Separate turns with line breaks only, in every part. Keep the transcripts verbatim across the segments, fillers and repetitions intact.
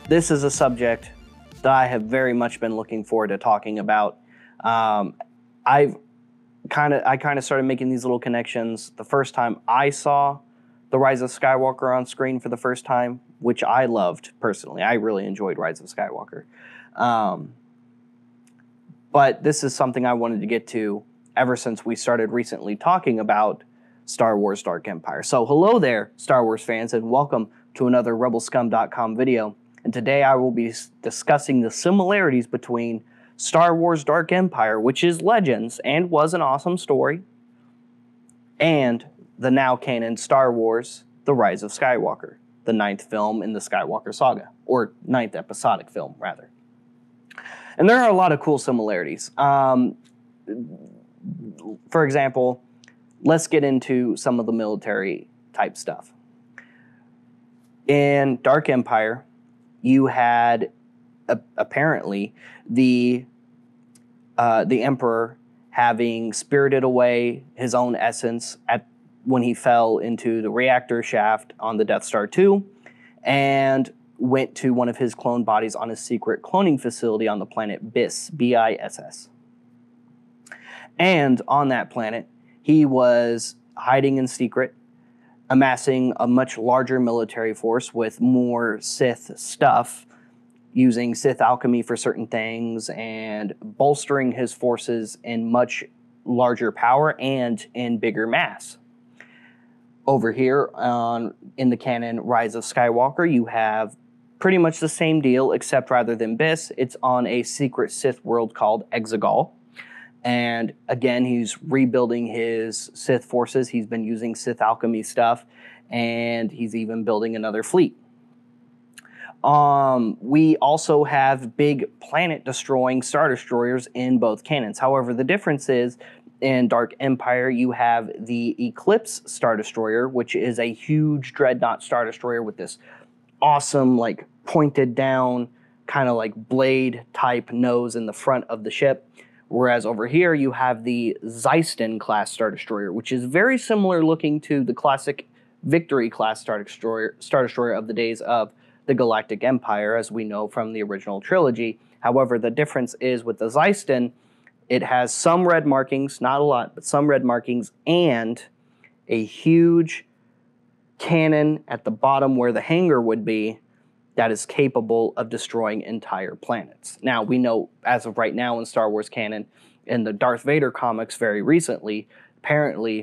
this is a subject that I have very much been looking forward to talking about. Um, I've kind of I kind of started making these little connections the first time I saw The Rise of Skywalker on screen for the first time, which I loved personally. I really enjoyed Rise of Skywalker. Um, but this is something I wanted to get to ever since we started recently talking about Star Wars Dark Empire. So hello there, Star Wars fans, and welcome to another rebel scum dot com video. And today I will be discussing the similarities between Star Wars Dark Empire, which is Legends and was an awesome story, and the now canon Star Wars The Rise of Skywalker, the ninth film in the Skywalker saga, or ninth episodic film, rather. And there are a lot of cool similarities. Um, for example, let's get into some of the military type stuff. In Dark Empire, you had uh, apparently the uh, the Emperor having spirited away his own essence at when he fell into the reactor shaft on the Death Star two and went to one of his clone bodies on a secret cloning facility on the planet Biss, B I S S. And on that planet, he was hiding in secret, amassing a much larger military force with more Sith stuff, using Sith alchemy for certain things, and bolstering his forces in much larger power and in bigger mass. Over here on in the canon Rise of Skywalker, you have pretty much the same deal, except rather than Biss, it's on a secret Sith world called Exegol. And again, he's rebuilding his Sith forces. He's been using Sith alchemy stuff, and he's even building another fleet. Um, we also have big planet-destroying Star Destroyers in both canons. However, the difference is, in Dark Empire, you have the Eclipse Star Destroyer, which is a huge dreadnought Star Destroyer with this awesome, like, pointed down, kind of like blade-type nose in the front of the ship. Whereas over here, you have the Zeiston-class Star Destroyer, which is very similar looking to the classic Victory-class Star Destroyer, Star Destroyer of the days of the Galactic Empire, as we know from the original trilogy. However, the difference is with the Zeiston, it has some red markings, not a lot, but some red markings, and a huge cannon at the bottom where the hangar would be that is capable of destroying entire planets. Now, we know, as of right now in Star Wars canon, in the Darth Vader comics very recently, apparently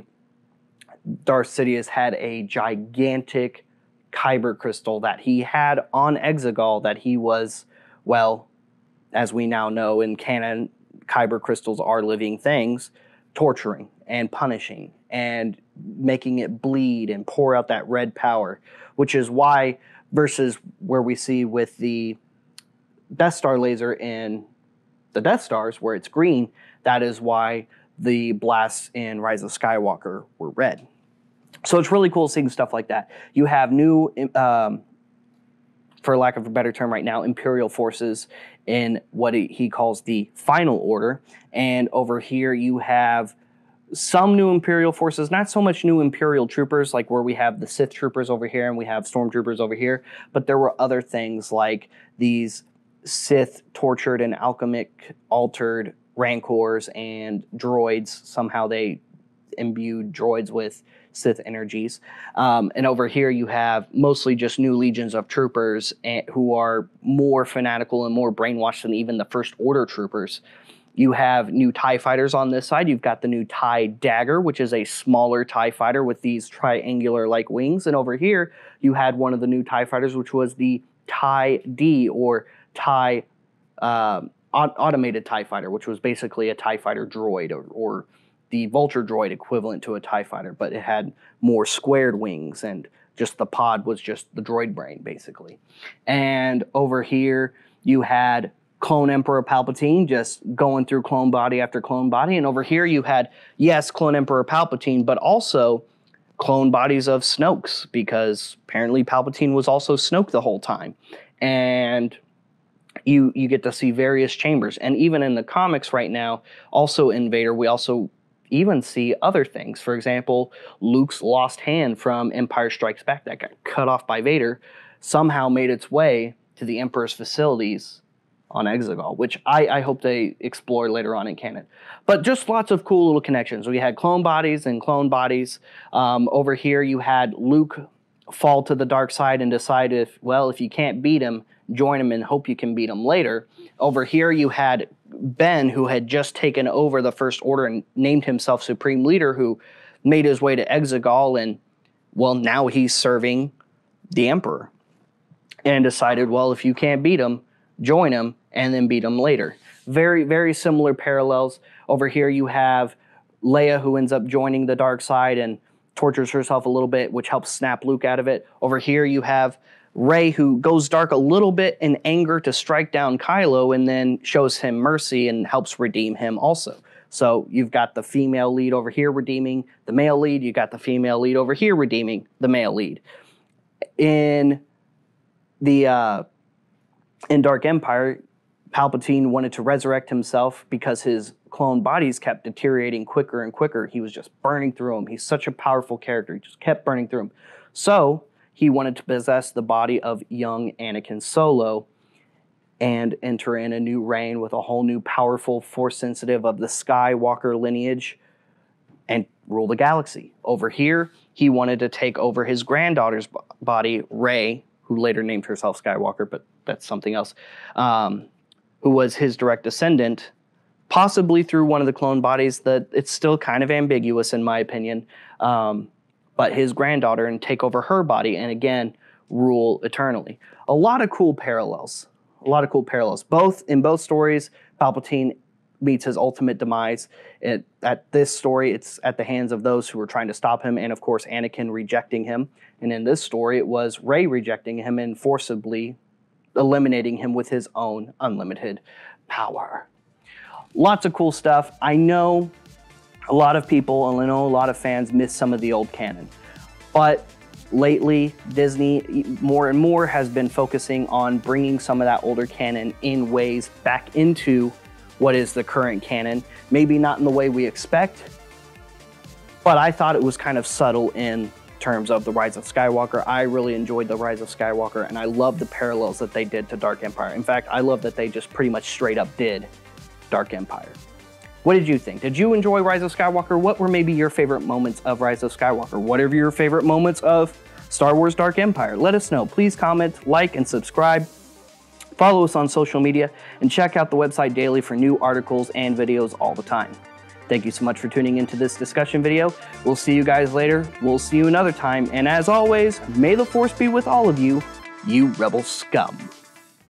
Darth Sidious had a gigantic kyber crystal that he had on Exegol that he was, well, as we now know in canon, kyber crystals are living things, torturing and punishing and making it bleed and pour out that red power, which is why, versus where we see with the Death Star laser in the Death Stars, where it's green, that is why the blasts in Rise of Skywalker were red. So it's really cool seeing stuff like that. You have new, um, for lack of a better term right now, Imperial forces in what he calls the Final Order. And over here you have some new Imperial forces, not so much new Imperial troopers, like where we have the Sith troopers over here and we have stormtroopers over here, but there were other things like these Sith tortured and alchemic altered rancors and droids. Somehow they imbued droids with Sith energies. Um, and over here you have mostly just new legions of troopers and, who are more fanatical and more brainwashed than even the First Order troopers. You have new TIE fighters on this side. You've got the new TIE Dagger, which is a smaller TIE fighter with these triangular-like wings. And over here, you had one of the new TIE fighters, which was the TIE D, or TIE uh, Automated TIE Fighter, which was basically a TIE fighter droid, or, or the Vulture droid equivalent to a TIE fighter, but it had more squared wings, and just the pod was just the droid brain, basically. And over here, you had Clone Emperor Palpatine just going through clone body after clone body. And over here you had, yes, Clone Emperor Palpatine, but also clone bodies of Snokes, because apparently Palpatine was also Snoke the whole time. And you you get to see various chambers. And even in the comics right now, also in Vader, we also even see other things. For example, Luke's lost hand from Empire Strikes Back that got cut off by Vader somehow made its way to the Emperor's facilities on Exegol, which I, I hope they explore later on in canon. But just lots of cool little connections. We had clone bodies and clone bodies. Um, over here, you had Luke fall to the dark side and decide if, well, if you can't beat him, join him and hope you can beat him later. Over here, you had Ben, who had just taken over the First Order and named himself Supreme Leader, who made his way to Exegol, and, well, now he's serving the Emperor. And decided, well, if you can't beat him, join him, and then beat him later. Very, very similar parallels. Over here you have Leia, who ends up joining the dark side and tortures herself a little bit, which helps snap Luke out of it. Over here you have Rey, who goes dark a little bit in anger to strike down Kylo and then shows him mercy and helps redeem him also. So you've got the female lead over here redeeming the male lead. You got the female lead over here redeeming the male lead. In the uh, in Dark Empire, Palpatine wanted to resurrect himself because his clone bodies kept deteriorating quicker and quicker. He was just burning through them. He's such a powerful character. He just kept burning through them. So he wanted to possess the body of young Anakin Solo and enter in a new reign with a whole new powerful force sensitive of the Skywalker lineage and rule the galaxy. Over here, he wanted to take over his granddaughter's body, Rey, who later named herself Skywalker, but that's something else, um, who was his direct descendant, possibly through one of the clone bodies that it's still kind of ambiguous in my opinion, um, but his granddaughter, and take over her body and again, rule eternally. A lot of cool parallels, a lot of cool parallels. Both, in both stories, Palpatine meets his ultimate demise. It, at this story, it's at the hands of those who were trying to stop him, and of course, Anakin rejecting him. And in this story, it was Rey rejecting him and forcibly eliminating him with his own unlimited power. Lots of cool stuff. I know a lot of people, and I know a lot of fans miss some of the old canon, but lately Disney more and more has been focusing on bringing some of that older canon in ways back into what is the current canon. Maybe not in the way we expect, but I thought it was kind of subtle in terms of the Rise of Skywalker. I really enjoyed the Rise of Skywalker, and I love the parallels that they did to Dark Empire. In fact, I love that they just pretty much straight up did Dark Empire. What did you think? Did you enjoy Rise of Skywalker? What were maybe your favorite moments of Rise of Skywalker? What are your favorite moments of Star Wars Dark Empire? Let us know. Please comment, like, and subscribe. Follow us on social media, and check out the website daily for new articles and videos all the time. Thank you so much for tuning into this discussion video. We'll see you guys later. We'll see you another time. And as always, may the Force be with all of you, you rebel scum.